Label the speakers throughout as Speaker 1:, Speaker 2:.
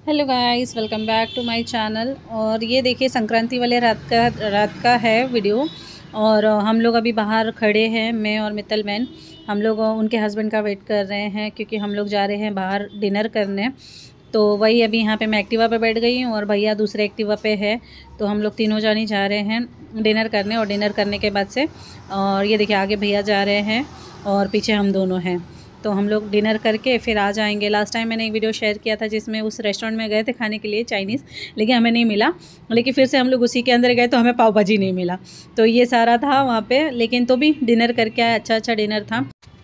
Speaker 1: Hello guys, welcome back to my channel. और ये देखिए संक्रांति वाले रात का है वीडियो। और हम लोग अभी बाहर खड़े हैं, मैं और मित्तल बहन। हम लोग उनके हस्बैंड का वेट कर रहे हैं क्योंकि हम लोग जा रहे हैं बाहर डिनर करने। तो वही अभी यहाँ पे मैं एक्टिवा पे बैठ गई हूँ और भैया दूसरे एक्टिवा पे है। तो हम लोग तीनों जानी जा रहे हैं डिनर करने। और डिनर करने के बाद से और ये देखिए आगे भैया जा रहे हैं और पीछे हम दोनों हैं। तो हम लोग डिनर करके फिर आ जाएंगे। लास्ट टाइम मैंने एक वीडियो शेयर किया था जिसमें उस रेस्टोरेंट में गए थे खाने के लिए चाइनीज़, लेकिन हमें नहीं मिला। लेकिन फिर से हम लोग उसी के अंदर गए तो हमें पाव भाजी नहीं मिला। तो ये सारा था वहाँ पे, लेकिन तो भी डिनर करके आए, अच्छा डिनर था।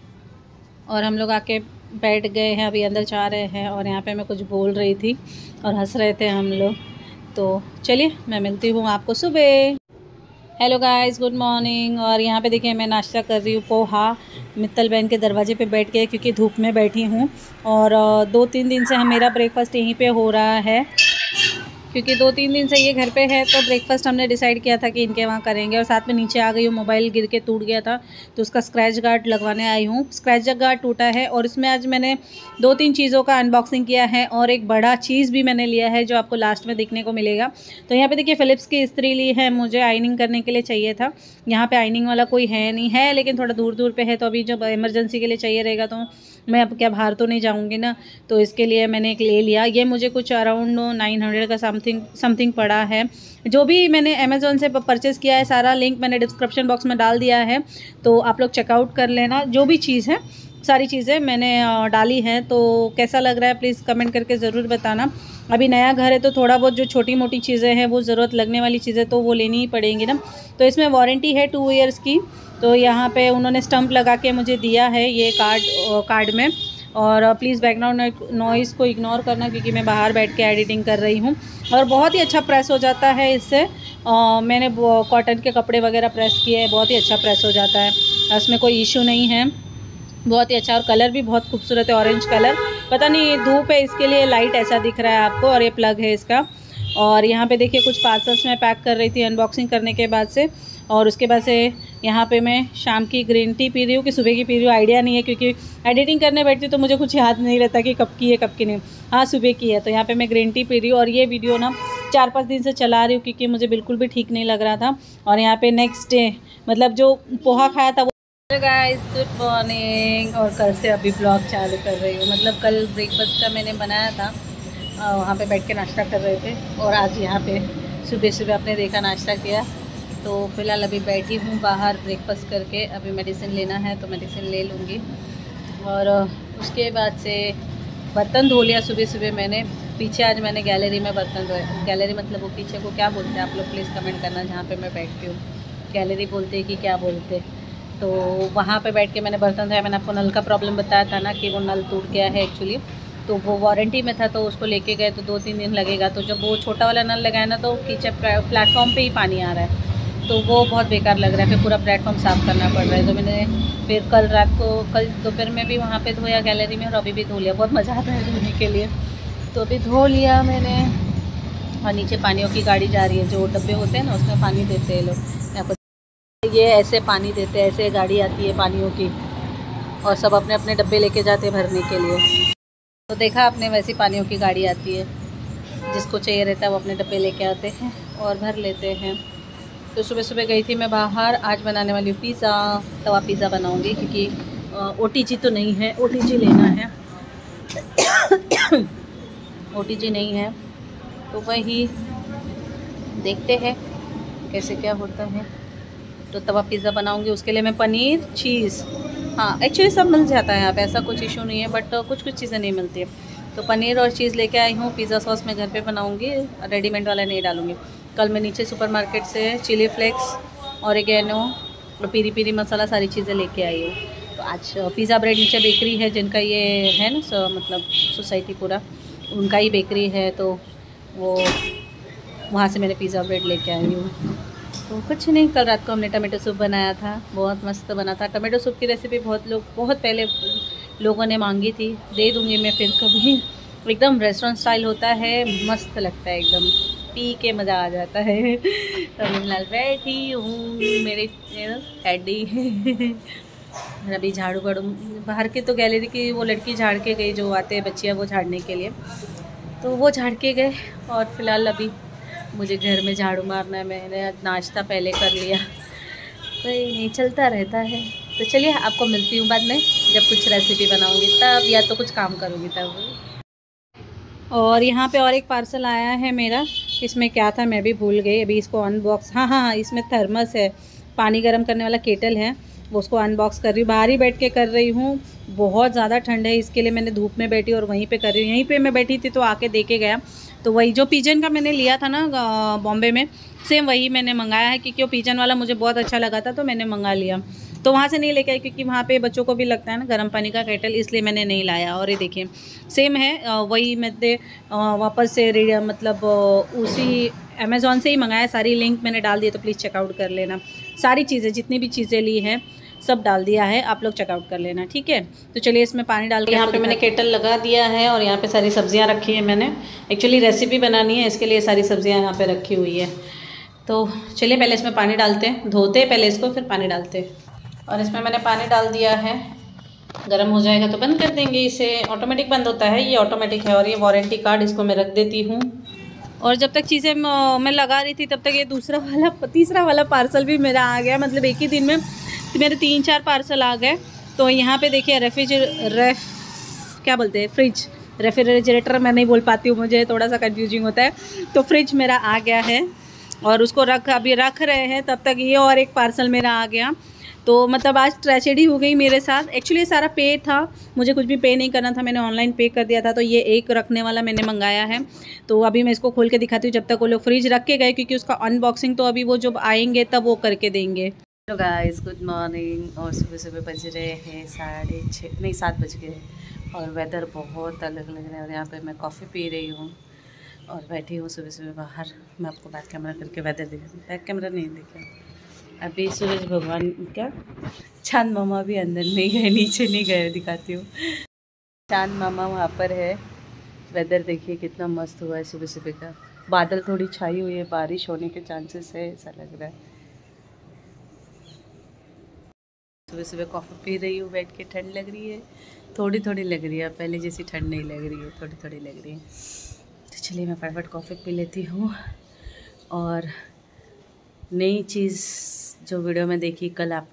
Speaker 1: और हम लोग आके बैठ गए हैं, अभी अंदर जा रहे हैं। और यहाँ पे मैं कुछ बोल रही थी और हंस रहे थे हम लोग। तो चलिए मैं मिलती हूँ आपको सुबह। Hello guys, good morning. और यहाँ पे देखिए मैं नाश्ता कर रही हूँ पोहा। मित्तल बहन के दरवाजे पे बैठ के, क्योंकि धूप में बैठी हूँ। और 2-3 दिन से मेरा ब्रेकफास्ट यहीं पे हो रहा है, क्योंकि 2-3 दिन से ये घर पे है। तो ब्रेकफास्ट हमने डिसाइड किया था कि इनके वहाँ करेंगे। और साथ में नीचे आ गई हूँ, मोबाइल गिर के टूट गया था तो उसका स्क्रैच गार्ड लगवाने आई हूँ। स्क्रैच गार्ड टूटा है और इसमें आज मैंने 2-3 चीज़ों का अनबॉक्सिंग किया है और एक बड़ा चीज़ भी मैंने लिया है जो आपको लास्ट में देखने को मिलेगा। तो यहाँ पे देखिए फ़िलिप्स की इस्त्री ली है, मुझे आइनिंग करने के लिए चाहिए था। यहाँ पे आइनिंग वाला कोई है नहीं है, लेकिन थोड़ा दूर दूर पे है। तो अभी जब इमरजेंसी के लिए चाहिए रहेगा तो मैं अब क्या बाहर तो नहीं जाऊँगी ना, तो इसके लिए मैंने एक ले लिया। ये मुझे कुछ अराउंड 900 का समथिंग पड़ा है। जो भी मैंने अमेज़ॉन से परचेज़ किया है सारा लिंक मैंने डिस्क्रिप्शन बॉक्स में डाल दिया है, तो आप लोग चेकआउट कर लेना। जो भी चीज़ है सारी चीज़ें मैंने डाली हैं। तो कैसा लग रहा है प्लीज़ कमेंट करके ज़रूर बताना। अभी नया घर है तो थोड़ा बहुत जो छोटी मोटी चीज़ें हैं वो ज़रूरत लगने वाली चीज़ें तो वो लेनी ही पड़ेंगी ना। तो इसमें वारंटी है 2 ईयर्स की। तो यहाँ पे उन्होंने स्टम्प लगा के मुझे दिया है ये कार्ड में। और प्लीज़ बैकग्राउंड नॉइज़ को इग्नोर करना, क्योंकि मैं बाहर बैठ के एडिटिंग कर रही हूँ। और बहुत ही अच्छा प्रेस हो जाता है इससे। मैंने कॉटन के कपड़े वगैरह प्रेस किए हैं, बहुत ही अच्छा प्रेस हो जाता है, उसमें कोई इशू नहीं है। बहुत ही अच्छा, और कलर भी बहुत खूबसूरत है, ऑरेंज कलर। पता नहीं धूप है इसके लिए लाइट ऐसा दिख रहा है आपको। और ये प्लग है इसका। और यहाँ पे देखिए कुछ पार्सल्स मैं पैक कर रही थी अनबॉक्सिंग करने के बाद से। और उसके बाद से यहाँ पे मैं शाम की ग्रीन टी पी रही हूँ कि सुबह की पी रही हूँ आइडिया नहीं है, क्योंकि एडिटिंग करने बैठती तो मुझे कुछ याद नहीं रहता कि कब की है कब की नहीं। हाँ सुबह की है। तो यहाँ पे मैं ग्रीन टी पी रही हूँ। और ये वीडियो ना 4-5 दिन से चला रही हूँ क्योंकि मुझे बिल्कुल भी ठीक नहीं लग रहा था। और यहाँ पे नेक्स्ट डे मतलब जो पोहा खाया था। Hello guys, good morning. और कल से अभी ब्लॉग चालू कर रही हूँ। मतलब कल ब्रेकफास्ट का मैंने बनाया था, वहाँ पे बैठ के नाश्ता कर रहे थे। और आज यहाँ पे सुबह सुबह आपने देखा नाश्ता किया। तो फ़िलहाल अभी बैठी हूँ बाहर ब्रेकफास्ट करके। अभी मेडिसिन लेना है तो मेडिसिन ले लूँगी। और उसके बाद से बर्तन धो लिया सुबह सुबह मैंने। पीछे आज मैंने गैलरी में बर्तन धोए। गैलरी मतलब वो पीछे को क्या बोलते हैं आप लोग प्लीज़ कमेंट करना, जहाँ पे मैं बैठती हूँ गैलरी बोलते हैं कि क्या बोलते। तो वहाँ पे बैठ के मैंने बर्तन धोया। मैंने आपको नल का प्रॉब्लम बताया था ना कि वो नल टूट गया है एक्चुअली। तो वो वारंटी में था तो उसको लेके गए तो 2-3 दिन लगेगा। तो जब वो छोटा वाला नल लगाया ना तो किचन प्लेटफॉर्म पे ही पानी आ रहा है, तो वो बहुत बेकार लग रहा है। फिर पूरा प्लेटफॉर्म साफ़ करना पड़ रहा है। तो मैंने फिर कल दोपहर में भी वहाँ पे धोया गैलरी में, और अभी भी धो लिया। बहुत मज़ा आता है धोने के लिए। तो अभी धो लिया मैंने। और नीचे पानियों की गाड़ी जा रही है, जो डब्बे होते हैं ना उसमें पानी देते हैं लोग। ये ऐसे पानी देते हैं, ऐसे गाड़ी आती है पानियों की, और सब अपने अपने डब्बे लेके जाते हैं भरने के लिए। तो देखा आपने, वैसी पानियों की गाड़ी आती है, जिसको चाहिए रहता है वो अपने डब्बे लेके आते हैं और भर लेते हैं। तो सुबह सुबह गई थी मैं बाहर। आज बनाने वाली हूँ पिज़्ज़ा, तवा पिज़्ज़ा बनाऊँगी, क्योंकि OTG तो नहीं है, OTG लेना है। OTG नहीं है तो वही देखते हैं कैसे क्या होता है। तो तवा पिज़्ज़ा बनाऊंगी, उसके लिए मैं पनीर चीज़, हाँ एक्चुअली सब मिल जाता है यहाँ पे, ऐसा कुछ इशू नहीं है, बट कुछ चीज़ें नहीं मिलती है। तो पनीर और चीज़ लेके आई हूँ। पिज़्ज़ा सॉस मैं घर पे बनाऊंगी, रेडीमेड वाला नहीं डालूंगी। कल मैं नीचे सुपरमार्केट से चिली फ्लेक्स, ऑरिगेनो और पीरी पीरी मसाला सारी चीज़ें लेके आई हूँ। तो आज पिज़्ज़ा ब्रेड नीचे बेकरी है जिनका ये है ना, मतलब सोसाइटी पूरा उनका ही बेकरी है, तो वो वहाँ से मैंने पिज़्ज़ा ब्रेड लेके आई हूँ। तो कुछ नहीं, कल रात को हमने टमाटो सूप बनाया था, बहुत मस्त बना था। टमाटो सूप की रेसिपी बहुत पहले लोगों ने मांगी थी, दे दूँगी मैं फिर कभी। एकदम रेस्टोरेंट स्टाइल होता है, मस्त लगता है, एकदम पी के मज़ा आ जाता है। तो फिलहाल बैठी हूँ मेरे हैडी। अभी झाड़ू बाहर की तो गैलरी की वो लड़की झाड़ के गई, जो आते हैं बच्चियाँ वो झाड़ने के लिए। तो वो झाड़ के गए और फिलहाल अभी मुझे घर में झाड़ू मारना है। मैंने नाश्ता पहले कर लिया, तो नहीं चलता रहता है। तो चलिए आपको मिलती हूँ बाद में, जब कुछ रेसिपी बनाऊँगी तब, या तो कुछ काम करूँगी तब। और यहाँ पे और एक पार्सल आया है मेरा, इसमें क्या था मैं भी भूल गई अभी इसको अनबॉक्स। हाँ, इसमें थर्मस है, पानी गर्म करने वाला केटल है, वो उसको अनबॉक्स कर रही हूँ। बाहर ही बैठ के कर रही हूँ, बहुत ज़्यादा ठंड है, इसके लिए मैंने धूप में बैठी और वहीं पे कर रही हूँ। यहीं पे मैं बैठी थी तो आके दे के गया, तो वही जो पिजन का मैंने लिया था ना बॉम्बे में, सेम वही मैंने मंगाया है, क्योंकि वो पिजन वाला मुझे बहुत अच्छा लगा था तो मैंने मंगा लिया। तो वहाँ से नहीं लेके आई, क्योंकि वहाँ पे बच्चों को भी लगता है ना गर्म पानी का केटल, इसलिए मैंने नहीं लाया। और ये देखिए सेम है, वही मैंने वापस से मतलब उसी अमेज़ॉन से ही मंगाया। सारी लिंक मैंने डाल दी, तो प्लीज़ चेकआउट कर लेना। सारी चीज़ें जितनी भी चीज़ें ली हैं सब डाल दिया है, आप लोग चेकआउट कर लेना, ठीक है। तो चलिए इसमें पानी डाल के, यहाँ पे मैंने केटल लगा दिया है और यहाँ पे सारी सब्जियाँ रखी हैं मैंने। एक्चुअली रेसिपी बनानी है, इसके लिए सारी सब्जियाँ यहाँ पे रखी हुई है। तो चलिए पहले इसमें पानी डालते हैं, धोते हैं पहले इसको, फिर पानी डालते हैं। और इसमें मैंने पानी डाल दिया है, गर्म हो जाएगा तो बंद कर देंगे इसे। ऑटोमेटिक बंद होता है, ये ऑटोमेटिक है। और ये वारंटी कार्ड इसको मैं रख देती हूँ। और जब तक चीज़ें मैं लगा रही थी तब तक ये तीसरा वाला पार्सल भी मेरा आ गया। मतलब एक ही दिन में मेरे 3-4 पार्सल आ गए। तो यहाँ पे देखिए रेफ्रिजरेटर मैं नहीं बोल पाती हूँ, मुझे थोड़ा सा कंफ्यूजिंग होता है। तो फ्रिज मेरा आ गया है और उसको अभी रख रहे हैं, तब तक ये और एक पार्सल मेरा आ गया। तो मतलब आज ट्रेजेडी हो गई मेरे साथ। एक्चुअली ये सारा पे था, मुझे कुछ भी पे नहीं करना था, मैंने ऑनलाइन पे कर दिया था। तो ये एक रखने वाला मैंने मंगाया है, तो अभी मैं इसको खोल के दिखाती हूँ जब तक वो लोग फ्रिज रख के गए, क्योंकि उसका अनबॉक्सिंग तो अभी वो जब आएंगे तब वो करके देंगे। Hello guys, good morning. और सुबह बज रहे हैं 7 बज गए और वेदर बहुत अलग लग रहा है। और यहाँ पे मैं कॉफ़ी पी रही हूँ और बैठी हूँ सुबह बाहर। मैं आपको बैक कैमरा करके वेदर दिखा, बैक कैमरा नहीं दिखा। अभी सूरज भगवान क्या, चांद मामा भी अंदर नहीं गए, नीचे नहीं गए, दिखाती हूँ। चांद मामा वहाँ पर है। वेदर देखिए कितना मस्त हुआ है सुबह का। बादल थोड़ी छाई हुई है, बारिश होने के चांसेस है, ऐसा लग रहा है। सुबह कॉफ़ी पी रही हूँ बैठ के। ठंड लग रही है, थोड़ी थोड़ी लग रही है, पहले जैसी ठंड नहीं लग रही है, थोड़ी थोड़ी लग रही है। तो चलिए मैं फटाफट कॉफ़ी पी लेती हूँ। और नई चीज़ जो वीडियो में देखी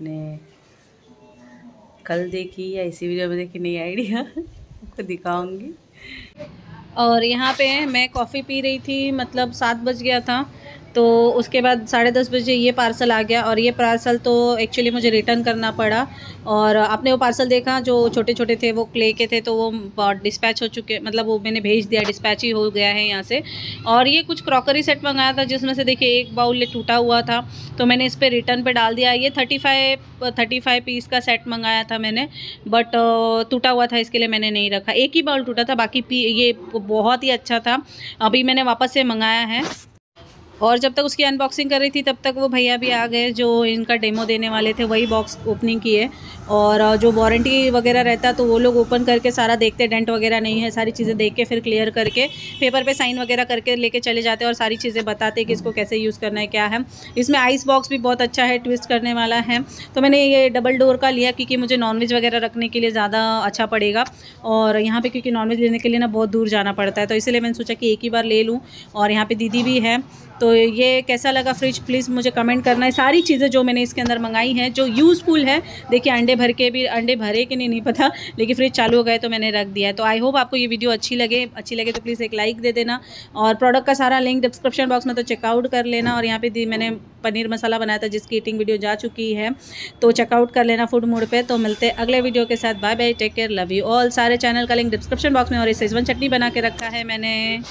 Speaker 1: कल देखी या इसी वीडियो में देखी, नई आइडिया आपको दिखाऊंगी। और यहाँ पे मैं कॉफ़ी पी रही थी, मतलब 7 बज गया था। तो उसके बाद 10:30 बजे ये पार्सल आ गया। और ये पार्सल तो एक्चुअली मुझे रिटर्न करना पड़ा। और आपने वो पार्सल देखा जो छोटे छोटे थे, वो क्ले के थे, तो वो डिस्पैच हो चुके, मतलब वो मैंने भेज दिया, डिस्पैच ही हो गया है यहाँ से। और ये कुछ क्रॉकरी सेट मंगाया था, जिसमें से देखिए एक बाउल टूटा हुआ था, तो मैंने इस पर रिटर्न पे डाल दिया। ये 35 पीस का सेट मंगाया था मैंने, बट टूटा हुआ था, इसके लिए मैंने नहीं रखा। एक ही बाउल टूटा था, बाकी ये बहुत ही अच्छा था। अभी मैंने वापस से मंगाया है। और जब तक उसकी अनबॉक्सिंग कर रही थी तब तक वो भैया भी आ गए जो इनका डेमो देने वाले थे, वही बॉक्स ओपनिंग किए। और जो वारंटी वगैरह रहता तो वो लोग ओपन करके सारा देखते, डेंट वगैरह नहीं है, सारी चीज़ें देख के फिर क्लियर करके पेपर पे साइन वगैरह करके लेके चले जाते और सारी चीज़ें बताते कि इसको कैसे यूज़ करना है, क्या है। इसमें आइस बॉक्स भी बहुत अच्छा है, ट्विस्ट करने वाला है। तो मैंने ये डबल डोर का लिया, क्योंकि मुझे नॉनवेज वगैरह रखने के लिए ज़्यादा अच्छा पड़ेगा। और यहाँ पर क्योंकि नॉनवेज लेने के लिए ना बहुत दूर जाना पड़ता है, तो इसलिए मैंने सोचा कि एक ही बार ले लूँ। और यहाँ पर दीदी भी है। तो ये कैसा लगा फ्रिज, प्लीज़ मुझे कमेंट करना है। सारी चीज़ें जो मैंने इसके अंदर मंगाई हैं जो यूज़फुल है, देखिए अंडे भरे कि नहीं पता, लेकिन फ्रिज चालू हो गए तो मैंने रख दिया है। तो आई होप आपको ये वीडियो अच्छी लगे तो प्लीज़ एक लाइक दे देना। और प्रोडक्ट का सारा लिंक डिस्क्रिप्शन बॉक्स में, तो चेकआउट कर लेना। और यहाँ पे मैंने पनीर मसाला बनाया था, जिसकी ईटिंग वीडियो जा चुकी है, तो चेकआउट कर लेना फूड मूड पे। तो मिलते हैं अगले वीडियो के साथ। Bye bye, take care, love you all. सारे चैनल का लिंक डिस्क्रिप्शन बॉक्स में। और ये शेजवान चटनी बना के रखा है मैंने।